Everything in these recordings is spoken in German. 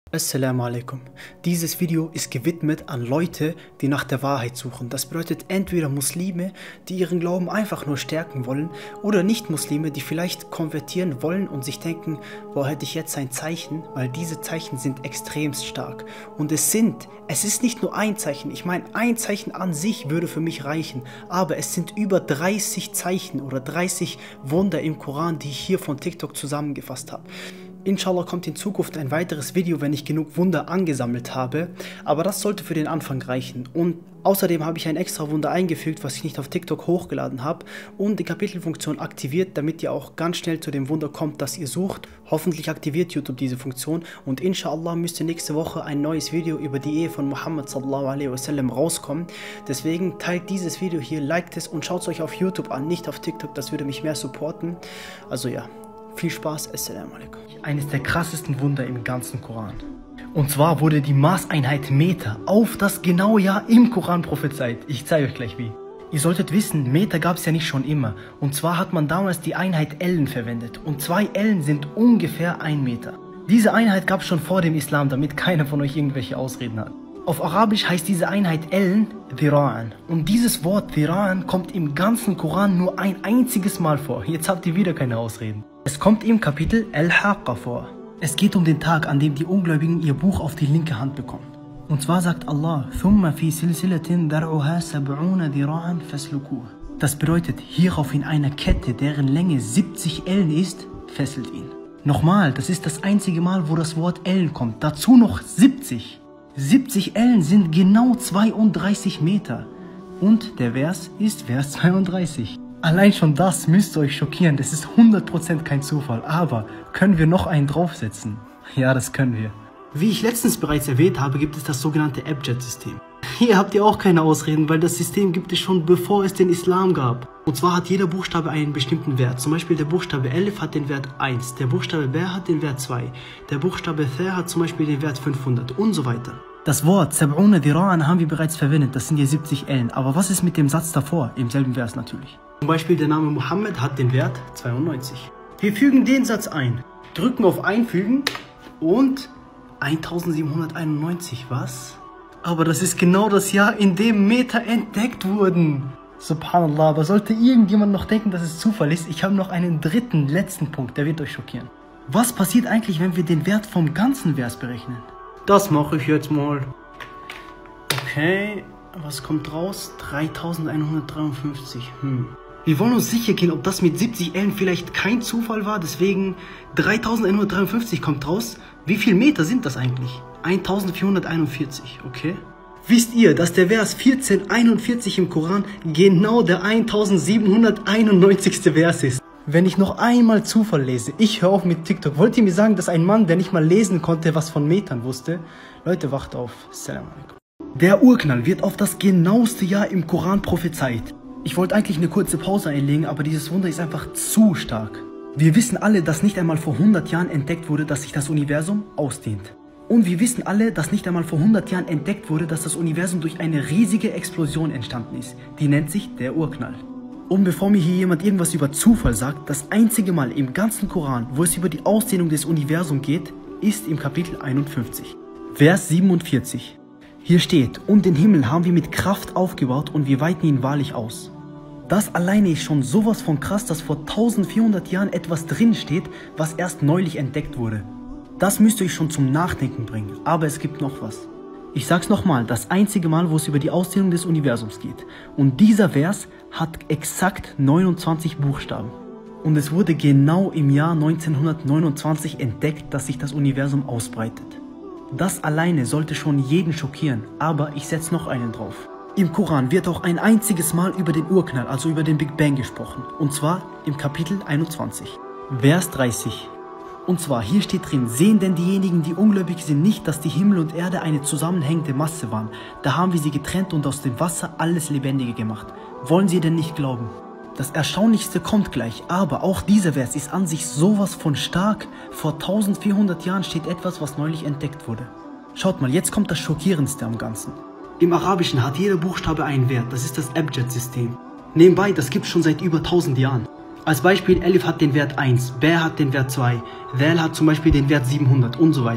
Assalamu alaikum. Dieses Video ist gewidmet an Leute, die nach der Wahrheit suchen. Das bedeutet entweder Muslime, die ihren Glauben einfach nur stärken wollen, oder Nicht-Muslime, die vielleicht konvertieren wollen und sich denken, boah, hätte ich jetzt ein Zeichen, weil diese Zeichen sind extremst stark. Und es ist nicht nur ein Zeichen, ich meine, ein Zeichen an sich würde für mich reichen, aber es sind über 30 Zeichen oder 30 Wunder im Koran, die ich hier von TikTok zusammengefasst habe. Inshallah kommt in Zukunft ein weiteres Video, wenn ich genug Wunder angesammelt habe, aber das sollte für den Anfang reichen. Und außerdem habe ich ein extra Wunder eingefügt, was ich nicht auf TikTok hochgeladen habe und die Kapitelfunktion aktiviert, damit ihr auch ganz schnell zu dem Wunder kommt, das ihr sucht. Hoffentlich aktiviert YouTube diese Funktion und inshallah müsste nächste Woche ein neues Video über die Ehe von Muhammad sallallahu alaihi wasallam rauskommen. Deswegen teilt dieses Video hier, liked es und schaut es euch auf YouTube an, nicht auf TikTok, das würde mich mehr supporten. Also ja. Viel Spaß, Assalamu alaikum. Eines der krassesten Wunder im ganzen Koran. Und zwar wurde die Maßeinheit Meter auf das genaue Jahr im Koran prophezeit. Ich zeige euch gleich wie. Ihr solltet wissen, Meter gab es ja nicht schon immer. Und zwar hat man damals die Einheit Ellen verwendet. Und 2 Ellen sind ungefähr 1 Meter. Diese Einheit gab es schon vor dem Islam, damit keiner von euch irgendwelche Ausreden hat. Auf Arabisch heißt diese Einheit Ellen Dhira'an. Und dieses Wort Dhira'an kommt im ganzen Koran nur ein einziges Mal vor. Jetzt habt ihr wieder keine Ausreden. Es kommt im Kapitel Al-Haqqa vor. Es geht um den Tag, an dem die Ungläubigen ihr Buch auf die linke Hand bekommen. Und zwar sagt Allah, das bedeutet, hierauf in einer Kette, deren Länge 70 Ellen ist, fesselt ihn. Nochmal, das ist das einzige Mal, wo das Wort Ellen kommt. Dazu noch 70. 70 Ellen sind genau 32 Meter. Und der Vers ist Vers 32. Allein schon das müsste euch schockieren, das ist 100% kein Zufall, aber können wir noch einen draufsetzen? Ja, das können wir. Wie ich letztens bereits erwähnt habe, gibt es das sogenannte Abjad-System. Hier habt ihr auch keine Ausreden, weil das System gibt es schon bevor es den Islam gab. Und zwar hat jeder Buchstabe einen bestimmten Wert. Zum Beispiel der Buchstabe Alif hat den Wert 1, der Buchstabe B hat den Wert 2, der Buchstabe Tha hat zum Beispiel den Wert 500 und so weiter. Das Wort Sab'una Dhira'an haben wir bereits verwendet, das sind ja 70 Ellen. Aber was ist mit dem Satz davor, im selben Vers natürlich? Zum Beispiel der Name Muhammad hat den Wert 92. Wir fügen den Satz ein, drücken auf Einfügen und 1791, was? Aber das ist genau das Jahr, in dem Meter entdeckt wurden. Subhanallah, aber sollte irgendjemand noch denken, dass es Zufall ist, ich habe noch einen dritten, letzten Punkt, der wird euch schockieren. Was passiert eigentlich, wenn wir den Wert vom ganzen Vers berechnen? Das mache ich jetzt mal. Okay, was kommt raus? 3153. Wir wollen uns sicher gehen, ob das mit 70 Ellen vielleicht kein Zufall war, deswegen 3153 kommt raus. Wie viele Meter sind das eigentlich? 1441, okay. Wisst ihr, dass der Vers 1441 im Koran genau der 1791. Vers ist? Wenn ich noch einmal Zufall lese, ich höre auf mit TikTok. Wollt ihr mir sagen, dass ein Mann, der nicht mal lesen konnte, was von Metern wusste? Leute, wacht auf. Assalamu alaikum. Der Urknall wird auf das genaueste Jahr im Koran prophezeit. Ich wollte eigentlich eine kurze Pause einlegen, aber dieses Wunder ist einfach zu stark. Wir wissen alle, dass nicht einmal vor 100 Jahren entdeckt wurde, dass sich das Universum ausdehnt. Und wir wissen alle, dass nicht einmal vor 100 Jahren entdeckt wurde, dass das Universum durch eine riesige Explosion entstanden ist. Die nennt sich der Urknall. Und bevor mir hier jemand irgendwas über Zufall sagt, das einzige Mal im ganzen Koran, wo es über die Ausdehnung des Universums geht, ist im Kapitel 51. Vers 47. Hier steht, und den Himmel haben wir mit Kraft aufgebaut und wir weiten ihn wahrlich aus. Das alleine ist schon sowas von krass, dass vor 1400 Jahren etwas drin steht, was erst neulich entdeckt wurde. Das müsst ihr euch schon zum Nachdenken bringen, aber es gibt noch was. Ich sag's nochmal, das einzige Mal, wo es über die Ausdehnung des Universums geht. Und dieser Vers hat exakt 29 Buchstaben. Und es wurde genau im Jahr 1929 entdeckt, dass sich das Universum ausbreitet. Das alleine sollte schon jeden schockieren, aber ich setze noch einen drauf. Im Koran wird auch ein einziges Mal über den Urknall, also über den Big Bang gesprochen. Und zwar im Kapitel 21, Vers 30. Und zwar, hier steht drin, sehen denn diejenigen, die ungläubig sind, nicht, dass die Himmel und Erde eine zusammenhängende Masse waren? Da haben wir sie getrennt und aus dem Wasser alles Lebendige gemacht. Wollen sie denn nicht glauben? Das Erstaunlichste kommt gleich, aber auch dieser Vers ist an sich sowas von stark. Vor 1400 Jahren steht etwas, was neulich entdeckt wurde. Schaut mal, jetzt kommt das Schockierendste am Ganzen. Im Arabischen hat jeder Buchstabe einen Wert, das ist das Abjad-System. Nebenbei, das gibt es schon seit über 1000 Jahren. Als Beispiel, Alif hat den Wert 1, B hat den Wert 2, Dhal hat zum Beispiel den Wert 700 und so weiter.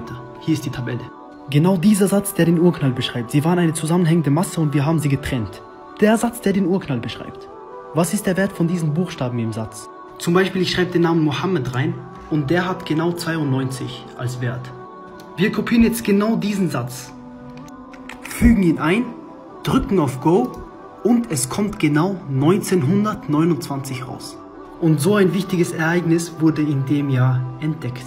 Hier ist die Tabelle. Genau dieser Satz, der den Urknall beschreibt. Sie waren eine zusammenhängende Masse und wir haben sie getrennt. Der Satz, der den Urknall beschreibt. Was ist der Wert von diesen Buchstaben im Satz? Zum Beispiel, ich schreibe den Namen Mohammed rein und der hat genau 92 als Wert. Wir kopieren jetzt genau diesen Satz, fügen ihn ein, drücken auf Go und es kommt genau 1929 raus. Und so ein wichtiges Ereignis wurde in dem Jahr entdeckt.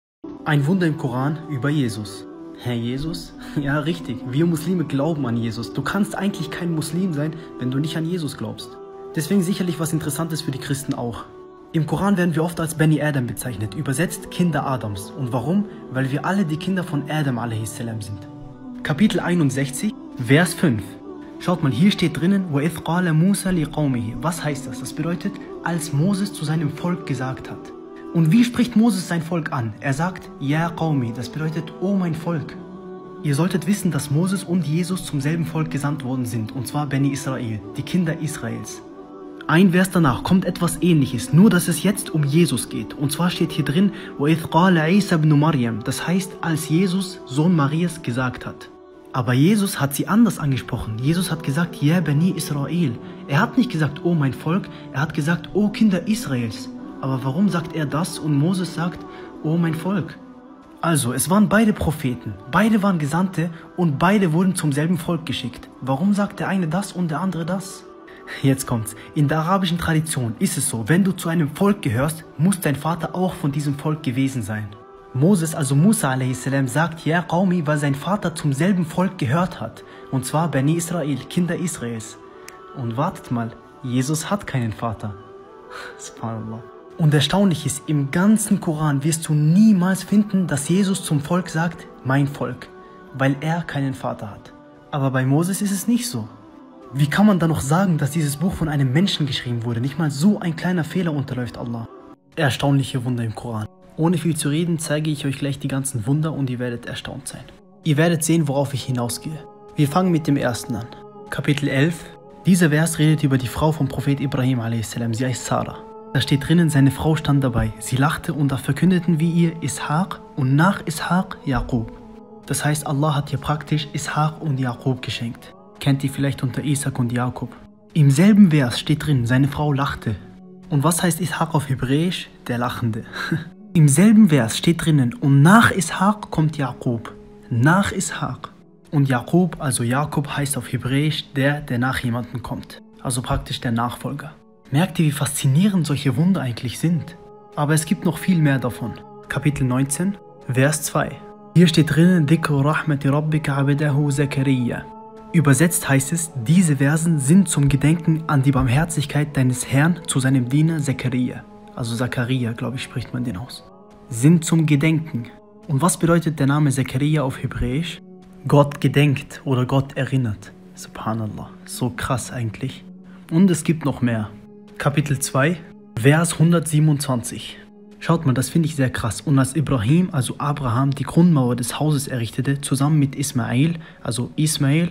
Ein Wunder im Koran über Jesus. Herr Jesus? Ja, richtig. Wir Muslime glauben an Jesus. Du kannst eigentlich kein Muslim sein, wenn du nicht an Jesus glaubst. Deswegen sicherlich was Interessantes für die Christen auch. Im Koran werden wir oft als Bani Adam bezeichnet, übersetzt Kinder Adams. Und warum? Weil wir alle die Kinder von Adam a.s. sind. Kapitel 61, Vers 5. Schaut mal, hier steht drinnen, وَإِذْ قَالَ مُوسَى لِقَوْمِهِ. Was heißt das? Das bedeutet, als Moses zu seinem Volk gesagt hat. Und wie spricht Moses sein Volk an? Er sagt, Ja Qaumi, das bedeutet, oh mein Volk. Ihr solltet wissen, dass Moses und Jesus zum selben Volk gesandt worden sind, und zwar Bani Israel, die Kinder Israels. Ein Vers danach kommt etwas Ähnliches, nur dass es jetzt um Jesus geht. Und zwar steht hier drin, وَإِذْ قَالَ عِيسَى بْنُ مَرْيَمَ. Das heißt, als Jesus, Sohn Marias, gesagt hat. Aber Jesus hat sie anders angesprochen. Jesus hat gesagt, Ja Bani Israel. Er hat nicht gesagt, oh mein Volk, er hat gesagt, oh Kinder Israels. Aber warum sagt er das und Moses sagt, oh mein Volk? Also, es waren beide Propheten, beide waren Gesandte und beide wurden zum selben Volk geschickt. Warum sagt der eine das und der andere das? Jetzt kommt's. In der arabischen Tradition ist es so, wenn du zu einem Volk gehörst, muss dein Vater auch von diesem Volk gewesen sein. Moses, also Musa a.s. sagt Ja Qaumi, weil sein Vater zum selben Volk gehört hat. Und zwar Bani Israel, Kinder Israels. Und wartet mal, Jesus hat keinen Vater. Subhanallah. Und erstaunlich ist, im ganzen Koran wirst du niemals finden, dass Jesus zum Volk sagt, mein Volk, weil er keinen Vater hat. Aber bei Moses ist es nicht so. Wie kann man dann noch sagen, dass dieses Buch von einem Menschen geschrieben wurde? Nicht mal so ein kleiner Fehler unterläuft Allah. Erstaunliche Wunder im Koran. Ohne viel zu reden, zeige ich euch gleich die ganzen Wunder und ihr werdet erstaunt sein. Ihr werdet sehen, worauf ich hinausgehe. Wir fangen mit dem ersten an. Kapitel 11. Dieser Vers redet über die Frau vom Prophet Ibrahim a.s. Sie heißt Sarah. Da steht drinnen, seine Frau stand dabei. Sie lachte und da verkündeten wir ihr Ishaq und nach Ishaq Jakob. Das heißt, Allah hat ihr praktisch Ishaq und Jakob geschenkt. Kennt ihr vielleicht unter Isaac und Jakob. Im selben Vers steht drin, seine Frau lachte. Und was heißt Ishaq auf Hebräisch? Der Lachende. Im selben Vers steht drinnen, und nach Ishaq kommt Jakob. Nach Ishaq. Und Jakob, also Jakob heißt auf Hebräisch der nach jemandem kommt. Also praktisch der Nachfolger. Merkt ihr, wie faszinierend solche Wunder eigentlich sind? Aber es gibt noch viel mehr davon. Kapitel 19, Vers 2. Hier steht drinnen, Dhikru rahmati rabbika abdahu Zakariya. Übersetzt heißt es, diese Versen sind zum Gedenken an die Barmherzigkeit deines Herrn zu seinem Diener Zakaria. Also Zakaria, glaube ich, spricht man den aus. Sind zum Gedenken. Und was bedeutet der Name Zakaria auf Hebräisch? Gott gedenkt oder Gott erinnert. Subhanallah, so krass eigentlich. Und es gibt noch mehr. Kapitel 2, Vers 127. Schaut mal, das finde ich sehr krass. Und als Ibrahim, also Abraham, die Grundmauer des Hauses errichtete, zusammen mit Ismail, also Ismail,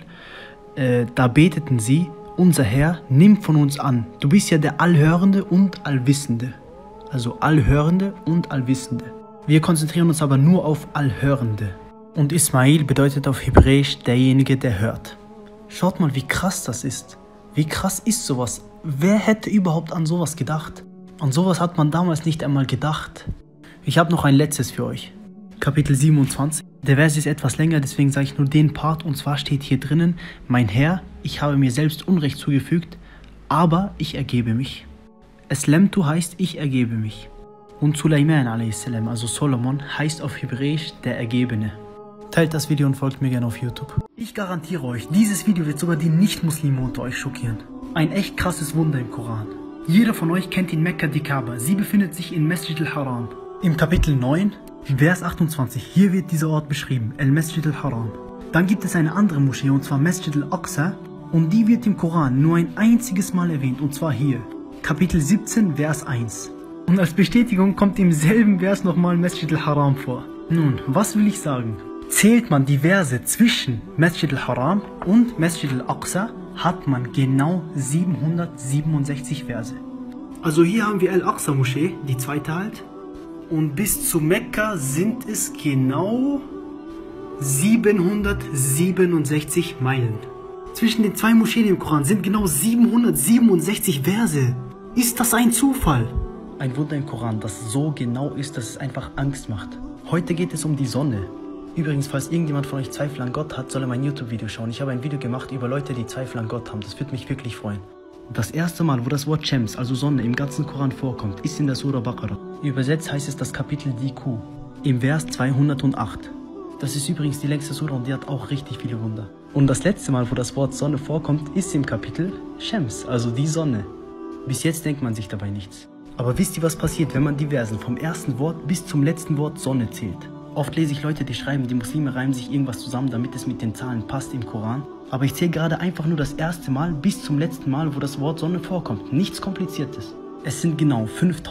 da beteten sie, unser Herr, nimm von uns an. Du bist ja der Allhörende und Allwissende. Also Allhörende und Allwissende. Wir konzentrieren uns aber nur auf Allhörende. Und Ismail bedeutet auf Hebräisch derjenige, der hört. Schaut mal, wie krass das ist. Wie krass ist sowas? Wer hätte überhaupt an sowas gedacht? An sowas hat man damals nicht einmal gedacht. Ich habe noch ein letztes für euch. Kapitel 27. Der Vers ist etwas länger, deswegen sage ich nur den Part. Und zwar steht hier drinnen, mein Herr, ich habe mir selbst Unrecht zugefügt, aber ich ergebe mich. Eslemtu heißt, ich ergebe mich. Und Sulaiman a.s., also Solomon, heißt auf Hebräisch der Ergebene. Teilt das Video und folgt mir gerne auf YouTube. Ich garantiere euch, dieses Video wird sogar die Nicht-Muslime unter euch schockieren. Ein echt krasses Wunder im Koran. Jeder von euch kennt in Mekka die Kaaba. Sie befindet sich in Masjid al-Haram. Im Kapitel 9, Vers 28, hier wird dieser Ort beschrieben, al-Masjid al-Haram. Dann gibt es eine andere Moschee, und zwar Masjid al-Aqsa. Und die wird im Koran nur ein einziges Mal erwähnt, und zwar hier. Kapitel 17, Vers 1. Und als Bestätigung kommt im selben Vers nochmal Masjid al-Haram vor. Nun, was will ich sagen? Zählt man die Verse zwischen Masjid al-Haram und Masjid al-Aqsa, hat man genau 767 Verse. Also hier haben wir Al-Aqsa-Moschee, die zweite halt. Und bis zu Mekka sind es genau 767 Meilen. Zwischen den zwei Moscheen im Koran sind genau 767 Verse. Ist das ein Zufall? Ein Wunder im Koran, das so genau ist, dass es einfach Angst macht. Heute geht es um die Sonne. Übrigens, falls irgendjemand von euch Zweifel an Gott hat, soll er mein YouTube-Video schauen. Ich habe ein Video gemacht über Leute, die Zweifel an Gott haben. Das würde mich wirklich freuen. Das erste Mal, wo das Wort Shams, also Sonne, im ganzen Koran vorkommt, ist in der Surah Baqarah. Übersetzt heißt es das Kapitel die Kuh, im Vers 208. Das ist übrigens die längste Surah und die hat auch richtig viele Wunder. Und das letzte Mal, wo das Wort Sonne vorkommt, ist im Kapitel Shams, also die Sonne. Bis jetzt denkt man sich dabei nichts. Aber wisst ihr, was passiert, wenn man die Versen vom ersten Wort bis zum letzten Wort Sonne zählt? Oft lese ich Leute, die schreiben, die Muslime reimen sich irgendwas zusammen, damit es mit den Zahlen passt im Koran. Aber ich zähle gerade einfach nur das erste Mal bis zum letzten Mal, wo das Wort Sonne vorkommt. Nichts Kompliziertes. Es sind genau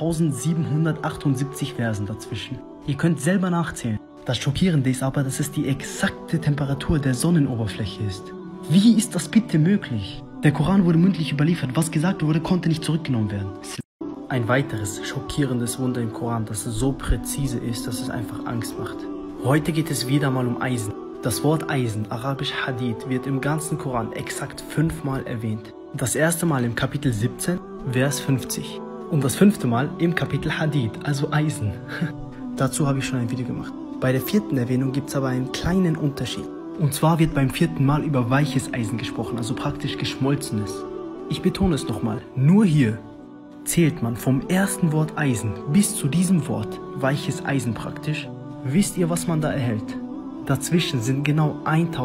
5778 Versen dazwischen. Ihr könnt selber nachzählen. Das Schockierende ist aber, dass es die exakte Temperatur der Sonnenoberfläche ist. Wie ist das bitte möglich? Der Koran wurde mündlich überliefert. Was gesagt wurde, konnte nicht zurückgenommen werden. Ein weiteres schockierendes Wunder im Koran, das so präzise ist, dass es einfach Angst macht. Heute geht es wieder mal um Eisen. Das Wort Eisen, arabisch Hadid, wird im ganzen Koran exakt 5-mal erwähnt. Das erste Mal im Kapitel 17, Vers 50. Und das 5. Mal im Kapitel Hadid, also Eisen. Dazu habe ich schon ein Video gemacht. Bei der 4. Erwähnung gibt es aber einen kleinen Unterschied. Und zwar wird beim 4. Mal über weiches Eisen gesprochen, also praktisch geschmolzenes. Ich betone es nochmal, nur hier zählt man vom ersten Wort Eisen bis zu diesem Wort, weiches Eisen praktisch. Wisst ihr, was man da erhält? Dazwischen sind genau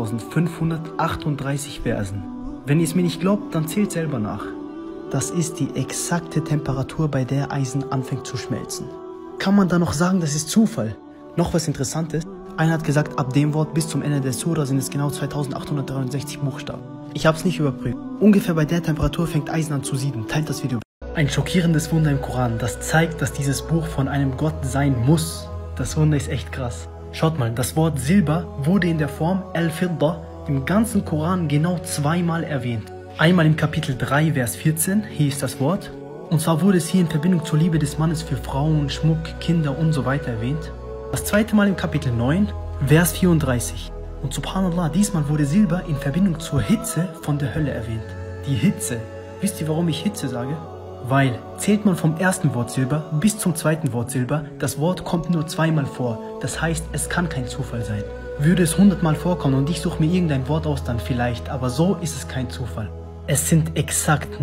1538 Versen. Wenn ihr es mir nicht glaubt, dann zählt selber nach. Das ist die exakte Temperatur, bei der Eisen anfängt zu schmelzen. Kann man da noch sagen, das ist Zufall? Noch was Interessantes, einer hat gesagt, ab dem Wort bis zum Ende der Surah sind es genau 2863 Buchstaben. Ich habe es nicht überprüft. Ungefähr bei der Temperatur fängt Eisen an zu sieden. Teilt das Video. Ein schockierendes Wunder im Koran, das zeigt, dass dieses Buch von einem Gott sein muss. Das Wunder ist echt krass. Schaut mal, das Wort Silber wurde in der Form Al-Fidda im ganzen Koran genau 2-mal erwähnt. Einmal im Kapitel 3, Vers 14, hier ist das Wort. Und zwar wurde es hier in Verbindung zur Liebe des Mannes für Frauen, Schmuck, Kinder und so weiter erwähnt. Das 2. Mal im Kapitel 9, Vers 34. Und subhanallah, diesmal wurde Silber in Verbindung zur Hitze von der Hölle erwähnt. Die Hitze. Wisst ihr, warum ich Hitze sage? Weil, zählt man vom ersten Wort Silber bis zum zweiten Wort Silber, das Wort kommt nur 2-mal vor. Das heißt, es kann kein Zufall sein. Würde es 100-mal vorkommen und ich suche mir irgendein Wort aus, dann vielleicht, aber so ist es kein Zufall. Es sind exakt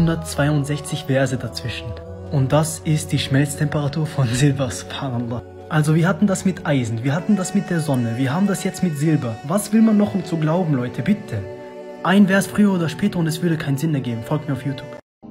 962 Verse dazwischen. Und das ist die Schmelztemperatur von Silber, subhanallah. Also wir hatten das mit Eisen, wir hatten das mit der Sonne, wir haben das jetzt mit Silber. Was will man noch, um zu glauben, Leute, bitte? Ein Vers früher oder später und es würde keinen Sinn ergeben. Folgt mir auf YouTube.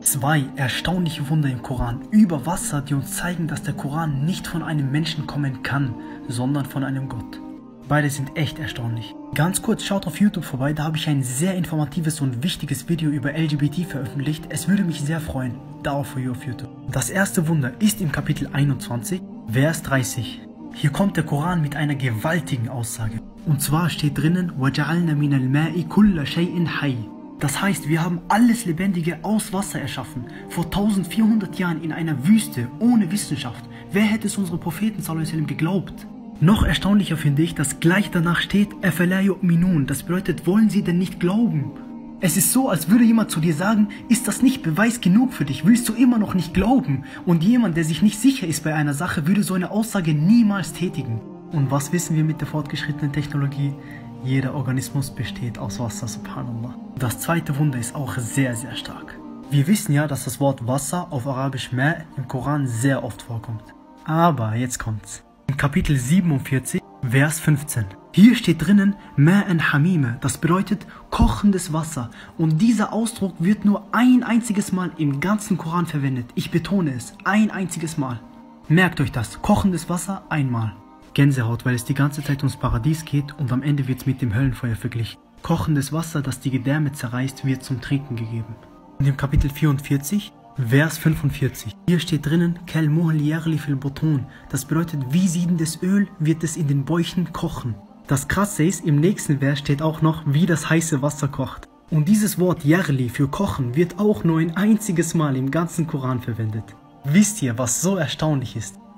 2 erstaunliche Wunder im Koran über Wasser, die uns zeigen, dass der Koran nicht von einem Menschen kommen kann, sondern von einem Gott. Beide sind echt erstaunlich. Ganz kurz, schaut auf YouTube vorbei, da habe ich ein sehr informatives und wichtiges Video über LGBT veröffentlicht. Es würde mich sehr freuen. Dauer for you auf YouTube. Das erste Wunder ist im Kapitel 21, Vers 30. Hier kommt der Koran mit einer gewaltigen Aussage. Und zwar steht drinnen, وَجَعَلْنَا مِنَ الْمَاءِ كُلَّ شَيْءٍ حَيٍّ. Das heißt, wir haben alles Lebendige aus Wasser erschaffen, vor 1400 Jahren in einer Wüste, ohne Wissenschaft. Wer hätte es unseren Propheten sallallahu alaihi wasallam geglaubt? Noch erstaunlicher finde ich, dass gleich danach steht, أَفَلَا يُؤْمِنُونَ. Das bedeutet, wollen sie denn nicht glauben? Es ist so, als würde jemand zu dir sagen, ist das nicht Beweis genug für dich? Willst du immer noch nicht glauben? Und jemand, der sich nicht sicher ist bei einer Sache, würde so eine Aussage niemals tätigen. Und was wissen wir mit der fortgeschrittenen Technologie? Jeder Organismus besteht aus Wasser, subhanallah. Das zweite Wunder ist auch sehr, sehr stark. Wir wissen ja, dass das Wort Wasser auf Arabisch Ma im Koran sehr oft vorkommt. Aber jetzt kommt's. Im Kapitel 47, Vers 15. Hier steht drinnen Ma'an Hamime, das bedeutet kochendes Wasser. Und dieser Ausdruck wird nur ein einziges Mal im ganzen Koran verwendet. Ich betone es, ein einziges Mal. Merkt euch das, kochendes Wasser einmal. Gänsehaut, weil es die ganze Zeit ums Paradies geht und am Ende wird es mit dem Höllenfeuer verglichen. Kochendes Wasser, das die Gedärme zerreißt, wird zum Trinken gegeben. Und im Kapitel 44, Vers 45. Hier steht drinnen, Kel muhl yaghli fil butun. Das bedeutet, wie siedendes Öl wird es in den Bäuchen kochen. Das Krasse ist, im nächsten Vers steht auch noch, wie das heiße Wasser kocht. Und dieses Wort yaghli für kochen wird auch nur ein einziges Mal im ganzen Koran verwendet. Wisst ihr, was so erstaunlich ist?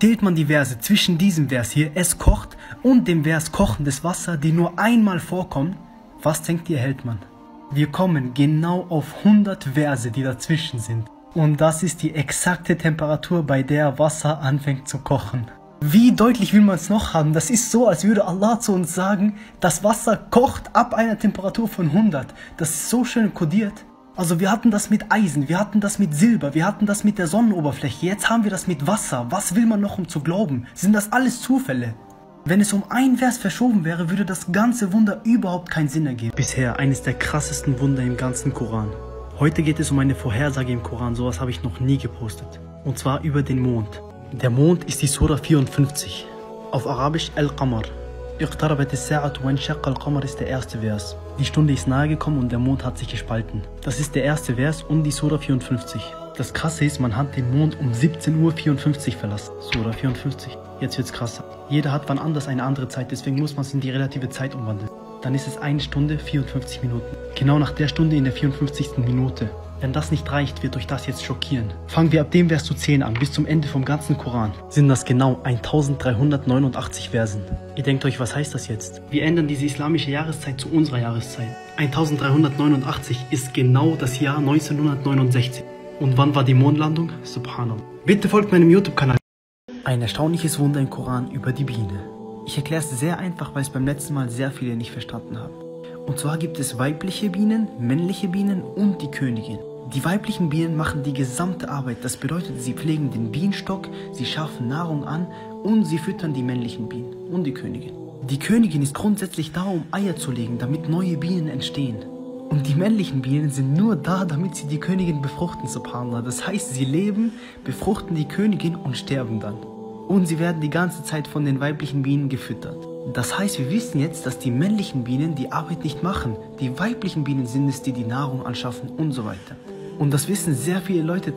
Zählt man die Verse zwischen diesem Vers hier, es kocht, und dem Vers kochendes Wasser, die nur einmal vorkommen, was denkt ihr, hält man? Wir kommen genau auf 100 Verse, die dazwischen sind. Und das ist die exakte Temperatur, bei der Wasser anfängt zu kochen. Wie deutlich will man es noch haben? Das ist so, als würde Allah zu uns sagen, das Wasser kocht ab einer Temperatur von 100. Das ist so schön kodiert. Also wir hatten das mit Eisen, wir hatten das mit Silber, wir hatten das mit der Sonnenoberfläche. Jetzt haben wir das mit Wasser. Was will man noch, um zu glauben? Sind das alles Zufälle? Wenn es um ein Vers verschoben wäre, würde das ganze Wunder überhaupt keinen Sinn ergeben. Bisher eines der krassesten Wunder im ganzen Koran. Heute geht es um eine Vorhersage im Koran, sowas habe ich noch nie gepostet. Und zwar über den Mond. Der Mond ist die Sura 54. Auf Arabisch Al-Qamar. Iqtarabat as-sa'atu wa inshaqqa al-qamar ist der erste Vers. Die Stunde ist nahe gekommen und der Mond hat sich gespalten. Das ist der erste Vers und die Sura 54. Das Krasse ist, man hat den Mond um 17:54 Uhr verlassen. Sura 54. Jetzt wird's krasser. Jeder hat wann anders eine andere Zeit, deswegen muss man es in die relative Zeit umwandeln. Dann ist es 1 Stunde 54 Minuten. Genau nach der Stunde in der 54. Minute. Wenn das nicht reicht, wird euch das jetzt schockieren. Fangen wir ab dem Vers zu 10 an, bis zum Ende vom ganzen Koran. Sind das genau 1389 Versen. Ihr denkt euch, was heißt das jetzt? Wir ändern diese islamische Jahreszeit zu unserer Jahreszeit. 1389 ist genau das Jahr 1969. Und wann war die Mondlandung? Subhanallah. Bitte folgt meinem YouTube-Kanal. Ein erstaunliches Wunder im Koran über die Biene. Ich erkläre es sehr einfach, weil es beim letzten Mal sehr viele nicht verstanden haben. Und zwar gibt es weibliche Bienen, männliche Bienen und die Königin. Die weiblichen Bienen machen die gesamte Arbeit. Das bedeutet, sie pflegen den Bienenstock, sie schaffen Nahrung an und sie füttern die männlichen Bienen und die Königin. Die Königin ist grundsätzlich da, um Eier zu legen, damit neue Bienen entstehen. Und die männlichen Bienen sind nur da, damit sie die Königin befruchten, subhanallah. Das heißt, sie leben, befruchten die Königin und sterben dann. Und sie werden die ganze Zeit von den weiblichen Bienen gefüttert. Das heißt, wir wissen jetzt, dass die männlichen Bienen die Arbeit nicht machen. Die weiblichen Bienen sind es, die die Nahrung anschaffen und so weiter. Und das wissen sehr viele Leute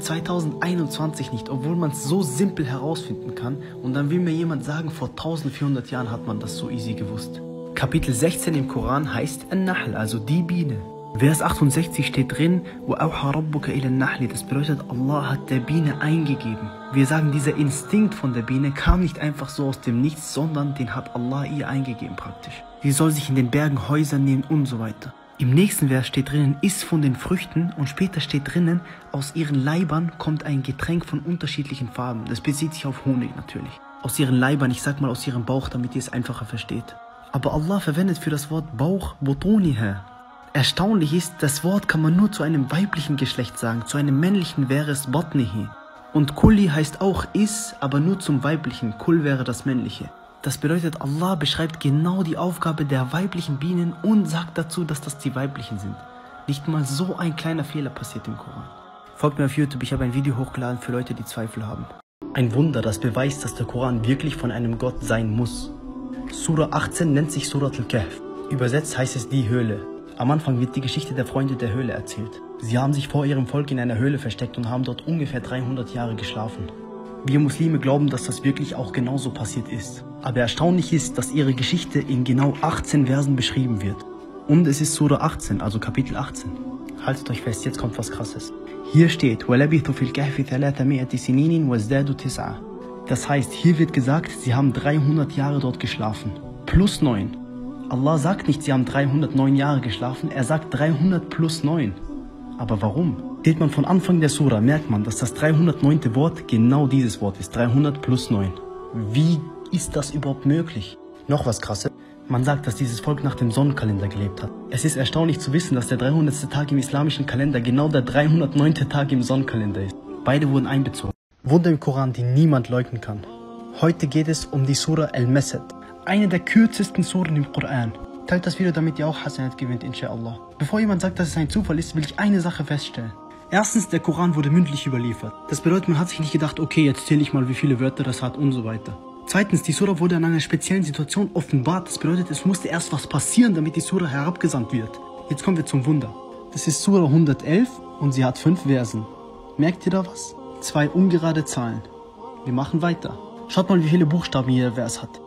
2021 nicht, obwohl man es so simpel herausfinden kann. Und dann will mir jemand sagen, vor 1400 Jahren hat man das so easy gewusst. Kapitel 16 im Koran heißt An-Nahl, also die Biene. Vers 68 steht drin, وَأَوْحَى رَبُّكَ إِلَى النَّحْلِ. Das bedeutet, Allah hat der Biene eingegeben. Wir sagen, dieser Instinkt von der Biene kam nicht einfach so aus dem Nichts, sondern den hat Allah ihr eingegeben praktisch. Sie soll sich in den Bergen Häuser nehmen und so weiter. Im nächsten Vers steht drinnen, iss von den Früchten, und später steht drinnen, aus ihren Leibern kommt ein Getränk von unterschiedlichen Farben. Das bezieht sich auf Honig natürlich. Aus ihren Leibern, ich sag mal aus ihrem Bauch, damit ihr es einfacher versteht. Aber Allah verwendet für das Wort Bauch Butuniha. Erstaunlich ist, das Wort kann man nur zu einem weiblichen Geschlecht sagen, zu einem männlichen wäre es Batnihi. Und Kulli heißt auch Is, aber nur zum weiblichen, Kul wäre das männliche. Das bedeutet, Allah beschreibt genau die Aufgabe der weiblichen Bienen und sagt dazu, dass das die weiblichen sind. Nicht mal so ein kleiner Fehler passiert im Koran. Folgt mir auf YouTube, ich habe ein Video hochgeladen für Leute, die Zweifel haben. Ein Wunder, das beweist, dass der Koran wirklich von einem Gott sein muss. Sura 18 nennt sich Surat al-Kahf. Übersetzt heißt es die Höhle. Am Anfang wird die Geschichte der Freunde der Höhle erzählt. Sie haben sich vor ihrem Volk in einer Höhle versteckt und haben dort ungefähr 300 Jahre geschlafen. Wir Muslime glauben, dass das wirklich auch genauso passiert ist. Aber erstaunlich ist, dass ihre Geschichte in genau 18 Versen beschrieben wird. Und es ist Sura 18, also Kapitel 18. Haltet euch fest, jetzt kommt was Krasses. Hier steht, وَلَبِثُوا فِي الْكَهْفِ 300 سِنِينٍ وَازْدَادُوا 9. Das heißt, hier wird gesagt, sie haben 300 Jahre dort geschlafen. Plus 9. Allah sagt nicht, sie haben 309 Jahre geschlafen, er sagt 300 plus 9. Aber warum? Zählt man von Anfang der Sura, merkt man, dass das 309. Wort genau dieses Wort ist, 300 plus 9. Wie ist das überhaupt möglich? Noch was Krasses. Man sagt, dass dieses Volk nach dem Sonnenkalender gelebt hat. Es ist erstaunlich zu wissen, dass der 300. Tag im islamischen Kalender genau der 309. Tag im Sonnenkalender ist. Beide wurden einbezogen. Wunder im Koran, die niemand leugnen kann. Heute geht es um die Sura Al-Masad. Eine der kürzesten Suren im Koran. Teilt das Video, damit ihr auch Hasanat gewinnt, inshallah. Bevor jemand sagt, dass es ein Zufall ist, will ich eine Sache feststellen. Erstens, der Koran wurde mündlich überliefert. Das bedeutet, man hat sich nicht gedacht, okay, jetzt zähle ich mal, wie viele Wörter das hat und so weiter. Zweitens, die Sura wurde in einer speziellen Situation offenbart. Das bedeutet, es musste erst was passieren, damit die Sura herabgesandt wird. Jetzt kommen wir zum Wunder. Das ist Sura 111 und sie hat 5 Versen. Merkt ihr da was? 2 ungerade Zahlen. Wir machen weiter. Schaut mal, wie viele Buchstaben jeder Vers hat.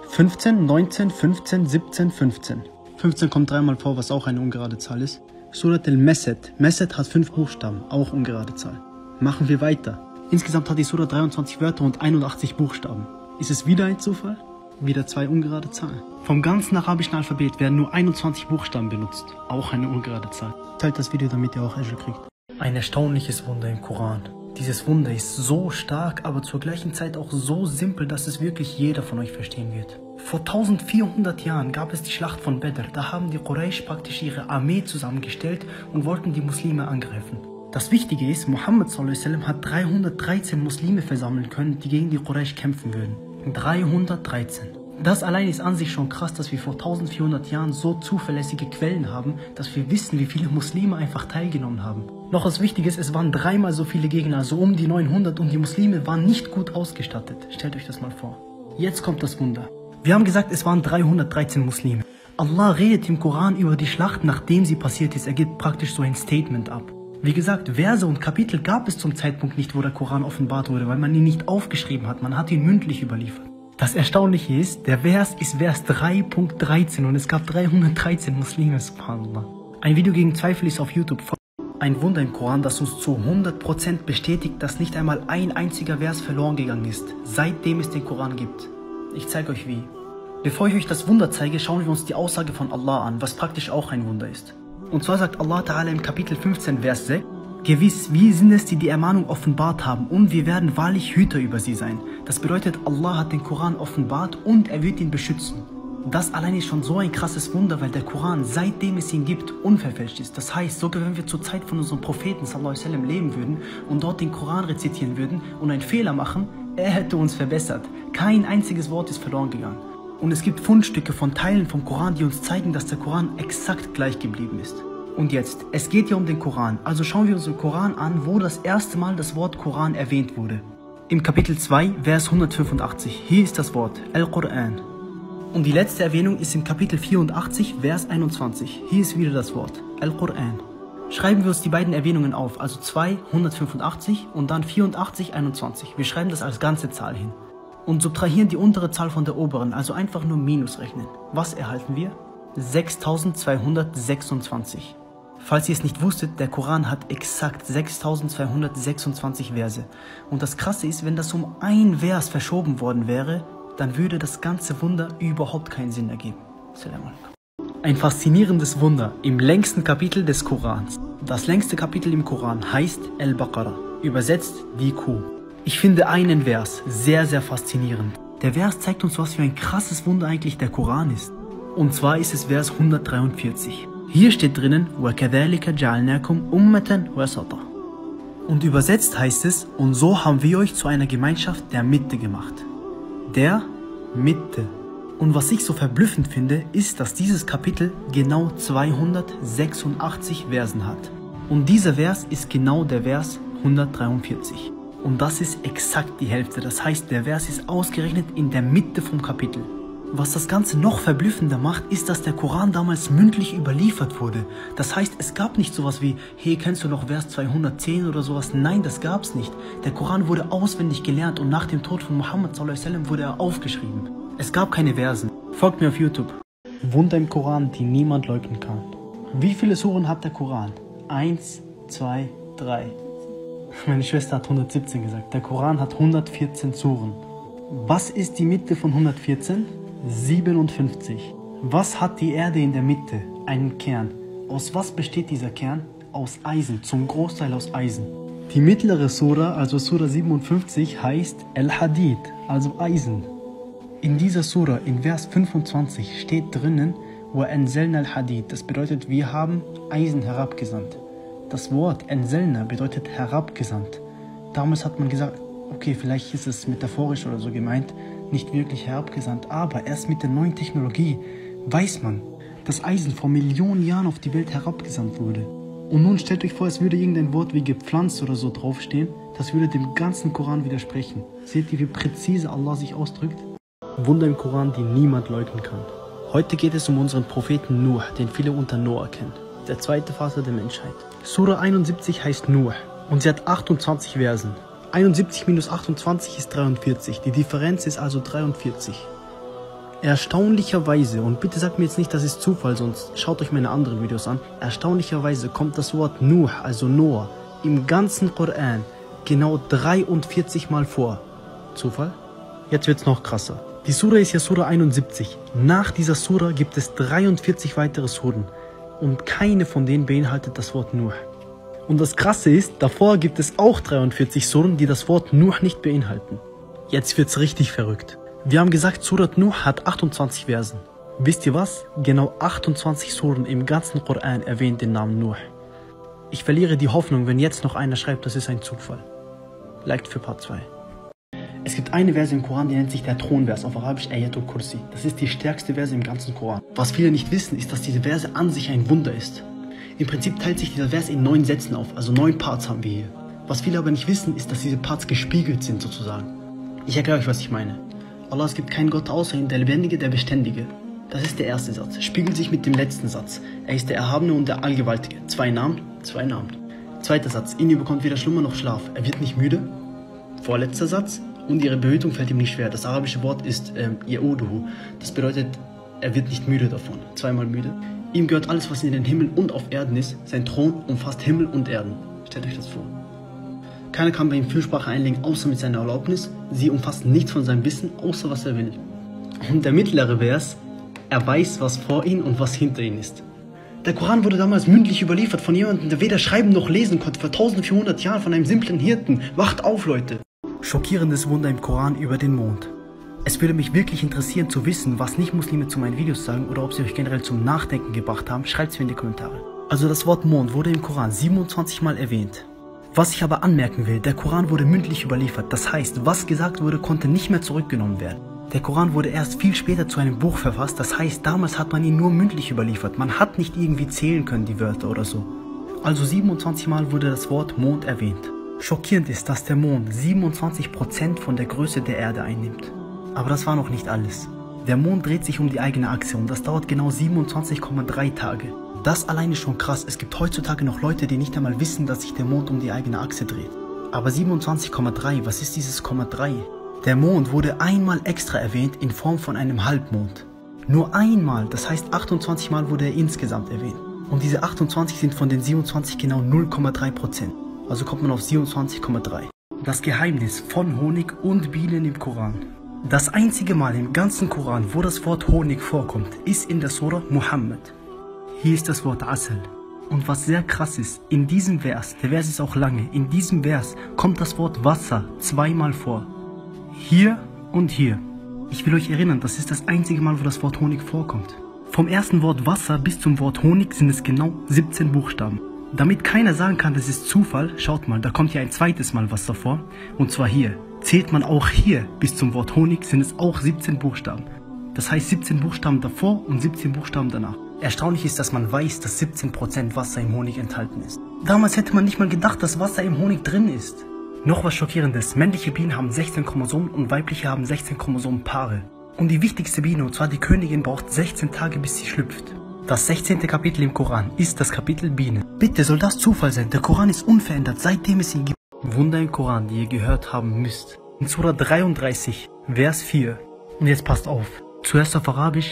15, 19, 15, 17, 15. 15 kommt dreimal vor, was auch eine ungerade Zahl ist. Surat al-Masad. Masad hat 5 Buchstaben, auch ungerade Zahl. Machen wir weiter. Insgesamt hat die Sura 23 Wörter und 81 Buchstaben. Ist es wieder ein Zufall? Wieder 2 ungerade Zahlen. Vom ganzen arabischen Alphabet werden nur 21 Buchstaben benutzt. Auch eine ungerade Zahl. Teilt das Video, damit ihr auch Ajr kriegt. Ein erstaunliches Wunder im Koran. Dieses Wunder ist so stark, aber zur gleichen Zeit auch so simpel, dass es wirklich jeder von euch verstehen wird. Vor 1400 Jahren gab es die Schlacht von Badr. Da haben die Quraysh praktisch ihre Armee zusammengestellt und wollten die Muslime angreifen. Das Wichtige ist, Muhammad s.a.w. hat 313 Muslime versammeln können, die gegen die Quraysh kämpfen würden. 313. Das allein ist an sich schon krass, dass wir vor 1400 Jahren so zuverlässige Quellen haben, dass wir wissen, wie viele Muslime einfach teilgenommen haben. Noch was Wichtiges, es waren 3-mal so viele Gegner, also um die 900, und die Muslime waren nicht gut ausgestattet. Stellt euch das mal vor. Jetzt kommt das Wunder. Wir haben gesagt, es waren 313 Muslime. Allah redet im Koran über die Schlacht, nachdem sie passiert ist. Er gibt praktisch so ein Statement ab. Wie gesagt, Verse und Kapitel gab es zum Zeitpunkt nicht, wo der Koran offenbart wurde, weil man ihn nicht aufgeschrieben hat, man hat ihn mündlich überliefert. Das Erstaunliche ist, der Vers ist Vers 3.13 und es gab 313 Muslime, subhanallah. Ein Video gegen Zweifel ist auf YouTube. Ein Wunder im Koran, das uns zu 100% bestätigt, dass nicht einmal ein einziger Vers verloren gegangen ist, seitdem es den Koran gibt. Ich zeige euch wie. Bevor ich euch das Wunder zeige, schauen wir uns die Aussage von Allah an, was praktisch auch ein Wunder ist. Und zwar sagt Allah Ta'ala im Kapitel 15, Vers 6, Gewiss, wir sind es, die die Ermahnung offenbart haben, und wir werden wahrlich Hüter über sie sein. Das bedeutet, Allah hat den Koran offenbart und er wird ihn beschützen. Das allein ist schon so ein krasses Wunder, weil der Koran, seitdem es ihn gibt, unverfälscht ist. Das heißt, sogar wenn wir zur Zeit von unserem Propheten sallallahu alaihi wasallam leben würden und dort den Koran rezitieren würden und einen Fehler machen, er hätte uns verbessert. Kein einziges Wort ist verloren gegangen. Und es gibt Fundstücke von Teilen vom Koran, die uns zeigen, dass der Koran exakt gleich geblieben ist. Und jetzt, es geht ja um den Koran, also schauen wir uns den Koran an, wo das erste Mal das Wort Koran erwähnt wurde. Im Kapitel 2, Vers 185, hier ist das Wort Al-Quran. Und die letzte Erwähnung ist im Kapitel 84, Vers 21, hier ist wieder das Wort Al-Quran. Schreiben wir uns die beiden Erwähnungen auf, also 2, 185 und dann 84, 21. Wir schreiben das als ganze Zahl hin. Und subtrahieren die untere Zahl von der oberen, also einfach nur Minus rechnen. Was erhalten wir? 6226. Falls ihr es nicht wusstet, der Koran hat exakt 6226 Verse. Und das Krasse ist, wenn das um ein Vers verschoben worden wäre, dann würde das ganze Wunder überhaupt keinen Sinn ergeben. Ein faszinierendes Wunder im längsten Kapitel des Korans. Das längste Kapitel im Koran heißt Al-Baqarah, übersetzt die Kuh. Ich finde einen Vers sehr, sehr faszinierend. Der Vers zeigt uns, was für ein krasses Wunder eigentlich der Koran ist. Und zwar ist es Vers 143. Hier steht drinnen, وَكَذَلِكَ جَعَلْنَاكُمْ أُمَّةً وَسَطًا. Und übersetzt heißt es, und so haben wir euch zu einer Gemeinschaft der Mitte gemacht. Der Mitte. Und was ich so verblüffend finde, ist, dass dieses Kapitel genau 286 Versen hat. Und dieser Vers ist genau der Vers 143. Und das ist exakt die Hälfte. Das heißt, der Vers ist ausgerechnet in der Mitte vom Kapitel. Was das Ganze noch verblüffender macht, ist, dass der Koran damals mündlich überliefert wurde. Das heißt, es gab nicht sowas wie, hey, kennst du noch Vers 210 oder sowas? Nein, das gab es nicht. Der Koran wurde auswendig gelernt und nach dem Tod von Muhammad s.a.w. wurde er aufgeschrieben. Es gab keine Versen. Folgt mir auf YouTube. Wunder im Koran, die niemand leugnen kann. Wie viele Suren hat der Koran? 1, 2, 3. Meine Schwester hat 117 gesagt. Der Koran hat 114 Suren. Was ist die Mitte von 114? 57. Was hat die Erde in der Mitte? Einen Kern. Aus was besteht dieser Kern? Aus Eisen, zum Großteil aus Eisen. Die mittlere Sura, also Sura 57, heißt Al-Hadid, also Eisen. In dieser Sura, in Vers 25, steht drinnen وَأَنزَلْنَا الْحَدِيد. Das bedeutet, wir haben Eisen herabgesandt. Das Wort Anzalna bedeutet herabgesandt. Damals hat man gesagt, okay, vielleicht ist es metaphorisch oder so gemeint, nicht wirklich herabgesandt, aber erst mit der neuen Technologie weiß man, dass Eisen vor Millionen Jahren auf die Welt herabgesandt wurde. Und nun stellt euch vor, es würde irgendein Wort wie gepflanzt oder so draufstehen, das würde dem ganzen Koran widersprechen. Seht ihr, wie präzise Allah sich ausdrückt? Wunder im Koran, die niemand leugnen kann. Heute geht es um unseren Propheten Nuh, den viele unter Noah kennen, der zweite Vater der Menschheit. Sura 71 heißt Nuh und sie hat 28 Versen. 71 minus 28 ist 43, die Differenz ist also 43. Erstaunlicherweise, und bitte sagt mir jetzt nicht, das ist Zufall, sonst schaut euch meine anderen Videos an. Erstaunlicherweise kommt das Wort Nuh, also Noah, im ganzen Koran genau 43 Mal vor. Zufall? Jetzt wird's noch krasser. Die Sura ist ja Sura 71. Nach dieser Sura gibt es 43 weitere Suren. Und keine von denen beinhaltet das Wort Nuh. Und das Krasse ist, davor gibt es auch 43 Suren, die das Wort Nuh nicht beinhalten. Jetzt wird's richtig verrückt. Wir haben gesagt, Surat Nuh hat 28 Versen. Wisst ihr was? Genau 28 Suren im ganzen Koran erwähnt den Namen Nuh. Ich verliere die Hoffnung, wenn jetzt noch einer schreibt, das ist ein Zufall. Liked für Part 2. Es gibt eine Verse im Koran, die nennt sich der Thronvers, auf Arabisch Ayatul Kursi. Das ist die stärkste Verse im ganzen Koran. Was viele nicht wissen, ist, dass diese Verse an sich ein Wunder ist. Im Prinzip teilt sich dieser Vers in 9 Sätzen auf, also 9 Parts haben wir hier. Was viele aber nicht wissen, ist, dass diese Parts gespiegelt sind sozusagen. Ich erkläre euch, was ich meine. Allah, es gibt keinen Gott außer ihm, der Lebendige, der Beständige. Das ist der erste Satz, spiegelt sich mit dem letzten Satz. Er ist der Erhabene und der Allgewaltige. 2 Namen, 2 Namen. Zweiter Satz, ihn überkommt weder Schlummer noch Schlaf. Er wird nicht müde. Vorletzter Satz, und ihre Behütung fällt ihm nicht schwer. Das arabische Wort ist Ya'uduhu. Das bedeutet, er wird nicht müde davon. 2-mal müde. Ihm gehört alles, was in den Himmel und auf Erden ist. Sein Thron umfasst Himmel und Erden. Stellt euch das vor. Keiner kann bei ihm Fürsprache einlegen, außer mit seiner Erlaubnis. Sie umfasst nichts von seinem Wissen, außer was er will. Und der mittlere Vers, er weiß, was vor ihm und was hinter ihm ist. Der Koran wurde damals mündlich überliefert von jemandem, der weder schreiben noch lesen konnte, vor 1400 Jahren von einem simplen Hirten. Wacht auf, Leute! Schockierendes Wunder im Koran über den Mond. Es würde mich wirklich interessieren zu wissen, was Nicht-Muslime zu meinen Videos sagen oder ob sie euch generell zum Nachdenken gebracht haben. Schreibt es mir in die Kommentare. Also das Wort Mond wurde im Koran 27 Mal erwähnt. Was ich aber anmerken will, der Koran wurde mündlich überliefert. Das heißt, was gesagt wurde, konnte nicht mehr zurückgenommen werden. Der Koran wurde erst viel später zu einem Buch verfasst. Das heißt, damals hat man ihn nur mündlich überliefert. Man hat nicht irgendwie zählen können, die Wörter oder so. Also 27 Mal wurde das Wort Mond erwähnt. Schockierend ist, dass der Mond 27% von der Größe der Erde einnimmt. Aber das war noch nicht alles. Der Mond dreht sich um die eigene Achse und das dauert genau 27,3 Tage. Das allein ist schon krass. Es gibt heutzutage noch Leute, die nicht einmal wissen, dass sich der Mond um die eigene Achse dreht. Aber 27,3, was ist dieses Komma 3? Der Mond wurde einmal extra erwähnt in Form von einem Halbmond. Nur einmal, das heißt 28 Mal wurde er insgesamt erwähnt. Und diese 28 sind von den 27 genau 0,3%. Also kommt man auf 27,3. Das Geheimnis von Honig und Bienen im Koran. Das einzige Mal im ganzen Koran, wo das Wort Honig vorkommt, ist in der Sura Muhammad. Hier ist das Wort Asal. Und was sehr krass ist, in diesem Vers, der Vers ist auch lange, in diesem Vers kommt das Wort Wasser 2-mal vor. Hier und hier. Ich will euch erinnern, das ist das einzige Mal, wo das Wort Honig vorkommt. Vom ersten Wort Wasser bis zum Wort Honig sind es genau 17 Buchstaben. Damit keiner sagen kann, das ist Zufall, schaut mal, da kommt ja ein zweites Mal Wasser vor. Und zwar hier. Zählt man auch hier bis zum Wort Honig, sind es auch 17 Buchstaben. Das heißt 17 Buchstaben davor und 17 Buchstaben danach. Erstaunlich ist, dass man weiß, dass 17% Wasser im Honig enthalten ist. Damals hätte man nicht mal gedacht, dass Wasser im Honig drin ist. Noch was Schockierendes, männliche Bienen haben 16 Chromosomen und weibliche haben 16 Chromosomenpaare. Und die wichtigste Biene, und zwar die Königin, braucht 16 Tage, bis sie schlüpft. Das 16. Kapitel im Koran ist das Kapitel Biene. Bitte soll das Zufall sein, der Koran ist unverändert, seitdem es ihn gibt. Wunder im Koran, die ihr gehört haben müsst. In Surah 33, Vers 4. Und jetzt passt auf. Zuerst auf Arabisch,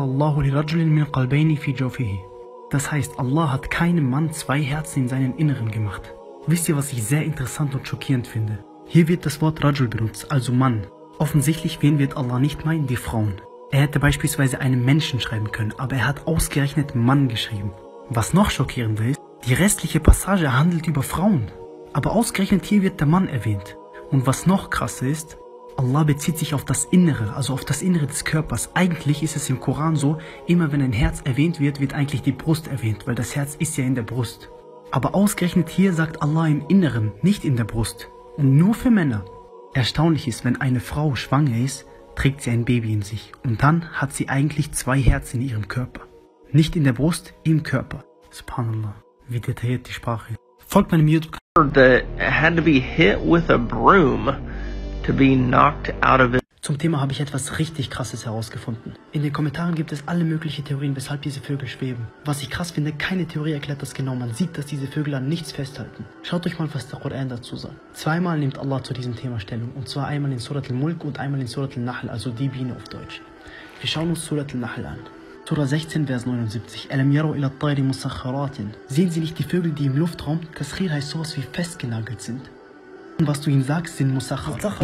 das heißt, Allah hat keinem Mann 2 Herzen in seinen Inneren gemacht. Wisst ihr, was ich sehr interessant und schockierend finde? Hier wird das Wort Rajul benutzt, also Mann. Offensichtlich, wen wird Allah nicht meinen? Die Frauen. Er hätte beispielsweise einen Menschen schreiben können, aber er hat ausgerechnet Mann geschrieben. Was noch schockierender ist, die restliche Passage handelt über Frauen. Aber ausgerechnet hier wird der Mann erwähnt. Und was noch krasser ist, Allah bezieht sich auf das Innere, also auf das Innere des Körpers. Eigentlich ist es im Koran so, immer wenn ein Herz erwähnt wird, wird eigentlich die Brust erwähnt, weil das Herz ist ja in der Brust. Aber ausgerechnet hier sagt Allah im Inneren, nicht in der Brust. Und nur für Männer. Erstaunlich ist, wenn eine Frau schwanger ist, trägt sie ein Baby in sich. Und dann hat sie eigentlich 2 Herzen in ihrem Körper. Nicht in der Brust, im Körper. Subhanallah, wie detailliert die Sprache ist. Folgt meinem YouTube-Kanal. That had to be hit with a broom to be knocked out of it. Zum Thema habe ich etwas richtig Krasses herausgefunden. In den Kommentaren gibt es alle möglichen Theorien, weshalb diese Vögel schweben. Was ich krass finde, keine Theorie erklärt das genau. Man sieht, dass diese Vögel an nichts festhalten. Schaut euch mal, was der Koran dazu sagt. 2-mal nimmt Allah zu diesem Thema Stellung. Und zwar einmal in Surat al-Mulk und einmal in Surat al-Nahl, also die Biene auf Deutsch. Wir schauen uns Surat al-Nahl an. Surah 16, Vers 79. Alam yaru ila at-tayri musakhkharatin. Sehen Sie nicht die Vögel, die im Luftraum, Taskhir heißt sowas wie festgenagelt sind? was du ihm sagst, sind Musakhar. Das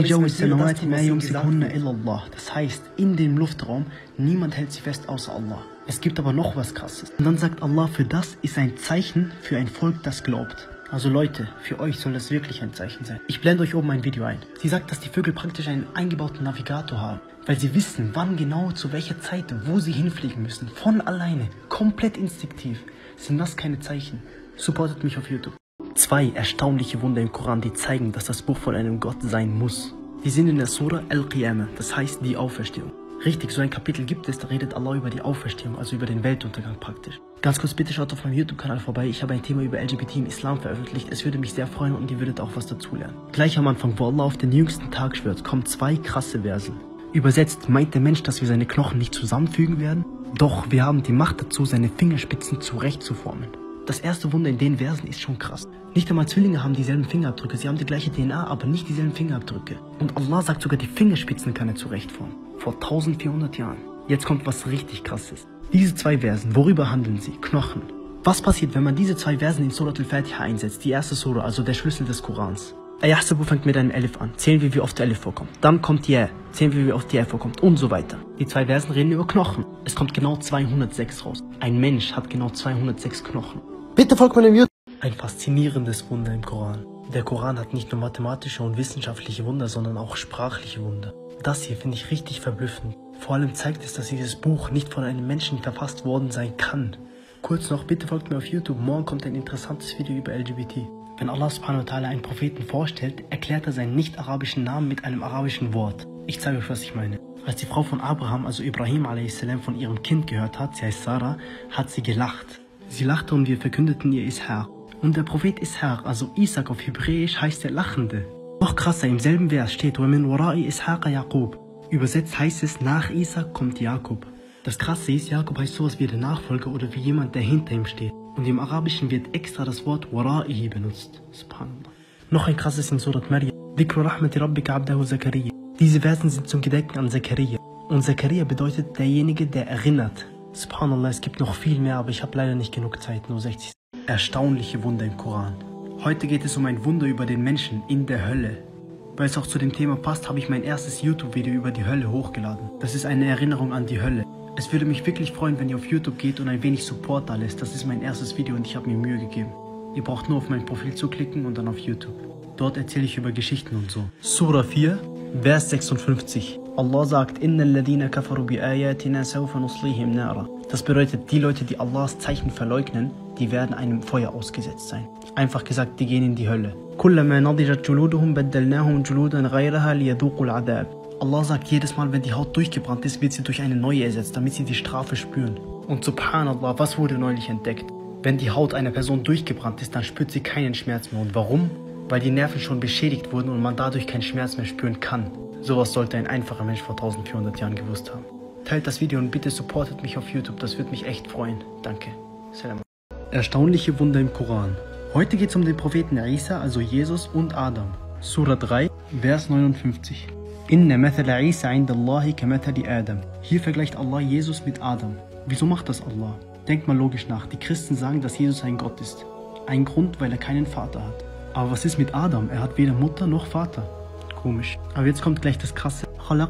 heißt, in dem Luftraum, niemand hält sie fest außer Allah. Es gibt aber noch was Krasses. Und dann sagt Allah, für das ist ein Zeichen für ein Volk, das glaubt. Also Leute, für euch soll das wirklich ein Zeichen sein. Ich blende euch oben ein Video ein. Sie sagt, dass die Vögel praktisch einen eingebauten Navigator haben, weil sie wissen, wann genau, zu welcher Zeit, wo sie hinfliegen müssen. Von alleine, komplett instinktiv. Sind das keine Zeichen? Supportet mich auf YouTube. 2 erstaunliche Wunder im Koran, die zeigen, dass das Buch von einem Gott sein muss. Die sind in der Surah Al-Qiyamah, das heißt die Auferstehung. Richtig, so ein Kapitel gibt es, da redet Allah über die Auferstehung, also über den Weltuntergang praktisch. Ganz kurz, bitte schaut auf meinem YouTube-Kanal vorbei, ich habe ein Thema über LGBT im Islam veröffentlicht, es würde mich sehr freuen und ihr würdet auch was dazulernen. Gleich am Anfang, wo Allah auf den jüngsten Tag schwört, kommen 2 krasse Verse. Übersetzt, meint der Mensch, dass wir seine Knochen nicht zusammenfügen werden? Doch, wir haben die Macht dazu, seine Fingerspitzen zurechtzuformen. Das erste Wunder in den Versen ist schon krass. Nicht einmal Zwillinge haben dieselben Fingerabdrücke, sie haben die gleiche DNA, aber nicht dieselben Fingerabdrücke. Und Allah sagt sogar, die Fingerspitzen kann er zurechtformen. Vor 1400 Jahren. Jetzt kommt was richtig krasses. Diese 2 Versen, worüber handeln sie? Knochen. Was passiert, wenn man diese 2 Versen in Surat al-Fatiha einsetzt, die erste Surah, also der Schlüssel des Korans? Ayahsabu fängt mit einem Elif an, zählen wir, wie oft der Elif vorkommt. Dann kommt Ja, zählen wir, wie oft die vorkommt und so weiter. Die 2 Versen reden über Knochen. Es kommt genau 206 raus. Ein Mensch hat genau 206 Knochen. Bitte folgt meinem YouTube. Ein faszinierendes Wunder im Koran. Der Koran hat nicht nur mathematische und wissenschaftliche Wunder, sondern auch sprachliche Wunder. Das hier finde ich richtig verblüffend. Vor allem zeigt es, dass dieses Buch nicht von einem Menschen verfasst worden sein kann. Kurz noch, bitte folgt mir auf YouTube, morgen kommt ein interessantes Video über LGBT. Wenn Allah subhanahu wa ta'ala einen Propheten vorstellt, erklärt er seinen nicht-arabischen Namen mit einem arabischen Wort. Ich zeige euch, was ich meine. Als die Frau von Abraham, also Ibrahim a.s. von ihrem Kind gehört hat, sie heißt Sarah, hat sie gelacht. Sie lachte und wir verkündeten ihr Ishaq. Und der Prophet Ishaq, also Isaac auf Hebräisch, heißt der Lachende. Noch krasser, im selben Vers steht وَمِنْ وَرَائِ إِسْحَاقَ Jakob. Übersetzt heißt es, nach Isaac kommt Jakob. Das Krasse ist, Jakob heißt sowas wie der Nachfolger oder wie jemand, der hinter ihm steht. Und im Arabischen wird extra das Wort Wara'ihi benutzt. Subhanallah. Noch ein krasses in Surat Maryam. Dhikru rahmati rabbika abdahu Zakaria. Diese Versen sind zum Gedenken an Zakaria. Und Zakaria bedeutet derjenige, der erinnert. Subhanallah, es gibt noch viel mehr, aber ich habe leider nicht genug Zeit, nur 60. Erstaunliche Wunder im Koran. Heute geht es um ein Wunder über den Menschen in der Hölle. Weil es auch zu dem Thema passt, habe ich mein erstes YouTube-Video über die Hölle hochgeladen. Das ist eine Erinnerung an die Hölle. Es würde mich wirklich freuen, wenn ihr auf YouTube geht und ein wenig Support da lässt. Das ist mein erstes Video und ich habe mir Mühe gegeben. Ihr braucht nur auf mein Profil zu klicken und dann auf YouTube. Dort erzähle ich über Geschichten und so. Surah 4, Vers 56. Allah sagt, Innal ladina kafaru bi ayatina sawfa nuslihim nara. Das bedeutet, die Leute, die Allahs Zeichen verleugnen, die werden einem Feuer ausgesetzt sein. Einfach gesagt, die gehen in die Hölle. Kullama nadijat juluduhum baddalnahum juludan ghayraha liyadhuqul adab. Allah sagt, jedes Mal, wenn die Haut durchgebrannt ist, wird sie durch eine neue ersetzt, damit sie die Strafe spüren. Und subhanallah, was wurde neulich entdeckt? Wenn die Haut einer Person durchgebrannt ist, dann spürt sie keinen Schmerz mehr. Und warum? Weil die Nerven schon beschädigt wurden und man dadurch keinen Schmerz mehr spüren kann. Sowas sollte ein einfacher Mensch vor 1400 Jahren gewusst haben. Teilt das Video und bitte supportet mich auf YouTube, das würde mich echt freuen. Danke. Salam. Erstaunliche Wunder im Koran. Heute geht es um den Propheten Isa, also Jesus und Adam. Surah 3, Vers 59. Inna mathala Isa inda Allahi kamathali Adam. Hier vergleicht Allah Jesus mit Adam. Wieso macht das Allah? Denkt mal logisch nach. Die Christen sagen, dass Jesus ein Gott ist. Ein Grund, weil er keinen Vater hat. Aber was ist mit Adam? Er hat weder Mutter noch Vater. Komisch. Aber jetzt kommt gleich das Krasse. Allah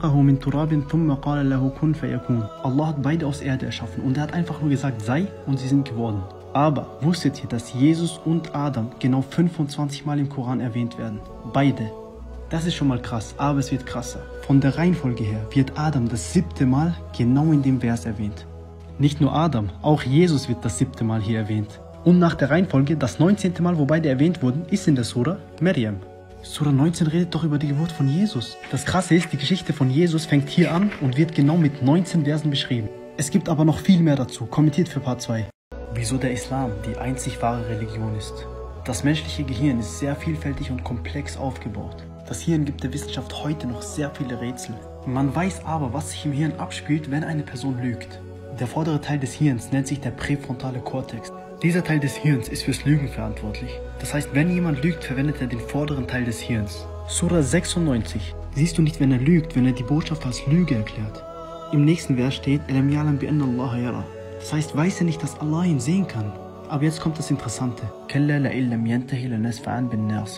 hat beide aus Erde erschaffen und er hat einfach nur gesagt, sei, und sie sind geworden. Aber wusstet ihr, dass Jesus und Adam genau 25 Mal im Koran erwähnt werden? Beide. Das ist schon mal krass, aber es wird krasser. Von der Reihenfolge her wird Adam das 7. Mal genau in dem Vers erwähnt. Nicht nur Adam, auch Jesus wird das 7. Mal hier erwähnt. Und nach der Reihenfolge, das 19. Mal, wo beide erwähnt wurden, ist in der Surah Maryam. Surah 19 redet doch über die Geburt von Jesus. Das Krasse ist, die Geschichte von Jesus fängt hier an und wird genau mit 19 Versen beschrieben. Es gibt aber noch viel mehr dazu, kommentiert für Part 2. Wieso der Islam die einzig wahre Religion ist. Das menschliche Gehirn ist sehr vielfältig und komplex aufgebaut. Das Hirn gibt der Wissenschaft heute noch sehr viele Rätsel. Man weiß aber, was sich im Hirn abspielt, wenn eine Person lügt. Der vordere Teil des Hirns nennt sich der präfrontale Kortex. Dieser Teil des Hirns ist fürs Lügen verantwortlich. Das heißt, wenn jemand lügt, verwendet er den vorderen Teil des Hirns. Surah 96. Siehst du nicht, wenn er lügt, wenn er die Botschaft als Lüge erklärt? Im nächsten Vers steht, Alam ya'lam bi anna Allah yara. Das heißt, weiß er nicht, dass Allah ihn sehen kann. Aber jetzt kommt das Interessante.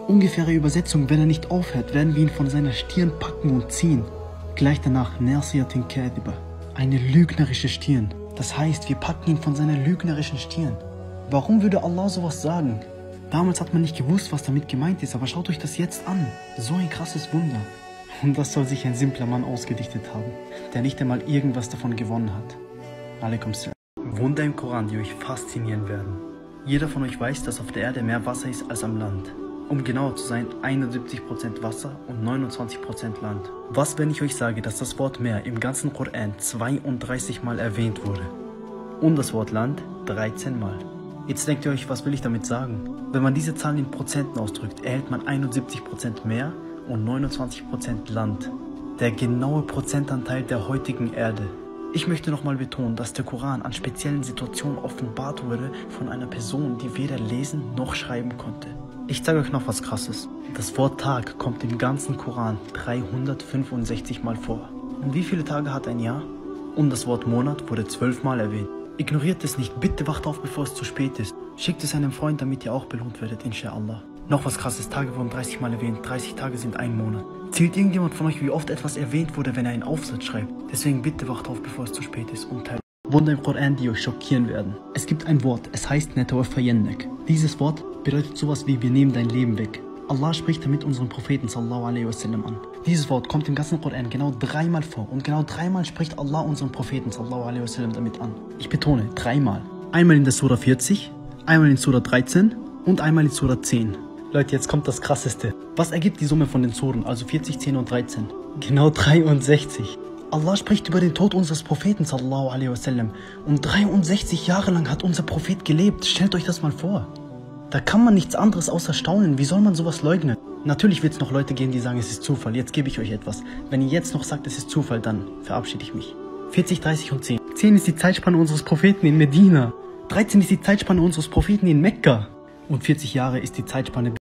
Ungefähre Übersetzung, wenn er nicht aufhört, werden wir ihn von seiner Stirn packen und ziehen. Gleich danach Nasiyatin Kadiba, eine lügnerische Stirn. Das heißt, wir packen ihn von seiner lügnerischen Stirn. Warum würde Allah sowas sagen? Damals hat man nicht gewusst, was damit gemeint ist, aber schaut euch das jetzt an. So ein krasses Wunder. Und das soll sich ein simpler Mann ausgedichtet haben, der nicht einmal irgendwas davon gewonnen hat. Alaikum salam. Wunder im Koran, die euch faszinieren werden. Jeder von euch weiß, dass auf der Erde mehr Wasser ist als am Land. Um genauer zu sein, 71% Wasser und 29% Land. Was, wenn ich euch sage, dass das Wort Meer im ganzen Koran 32 Mal erwähnt wurde? Und das Wort Land 13 Mal. Jetzt denkt ihr euch, was will ich damit sagen? Wenn man diese Zahlen in Prozenten ausdrückt, erhält man 71% Meer und 29% Land. Der genaue Prozentanteil der heutigen Erde. Ich möchte nochmal betonen, dass der Koran an speziellen Situationen offenbart wurde von einer Person, die weder lesen noch schreiben konnte. Ich zeige euch noch was Krasses. Das Wort Tag kommt im ganzen Koran 365 Mal vor. Und wie viele Tage hat ein Jahr? Und das Wort Monat wurde 12 Mal erwähnt. Ignoriert es nicht, bitte wacht auf, bevor es zu spät ist. Schickt es einem Freund, damit ihr auch belohnt werdet, inshallah. Noch was Krasses, Tage wurden 30 Mal erwähnt, 30 Tage sind ein Monat. Zählt irgendjemand von euch, wie oft etwas erwähnt wurde, wenn er einen Aufsatz schreibt? Deswegen bitte wacht auf, bevor es zu spät ist und teilt. Wunder im Koran, die euch schockieren werden. Es gibt ein Wort, es heißt Netawaffayennek. Dieses Wort bedeutet sowas wie wir nehmen dein Leben weg. Allah spricht damit unseren Propheten sallallahu alaihi wasallam an. Dieses Wort kommt im ganzen Koran genau 3 Mal vor und genau 3 Mal spricht Allah unseren Propheten sallallahu alaihi wasallam damit an. Ich betone, 3 Mal. Einmal in der Surah 40, einmal in Surah 13 und einmal in Surah 10. Leute, jetzt kommt das Krasseste. Was ergibt die Summe von den Suren, also 40, 10 und 13? Genau 63. Allah spricht über den Tod unseres Propheten sallallahu alaihi wasallam und 63 Jahre lang hat unser Prophet gelebt. Stellt euch das mal vor. Da kann man nichts anderes außer staunen. Wie soll man sowas leugnen? Natürlich wird es noch Leute geben, die sagen, es ist Zufall. Jetzt gebe ich euch etwas. Wenn ihr jetzt noch sagt, es ist Zufall, dann verabschiede ich mich. 40, 30 und 10. 10 ist die Zeitspanne unseres Propheten in Medina. 13 ist die Zeitspanne unseres Propheten in Mekka. Und 40 Jahre ist die Zeitspanne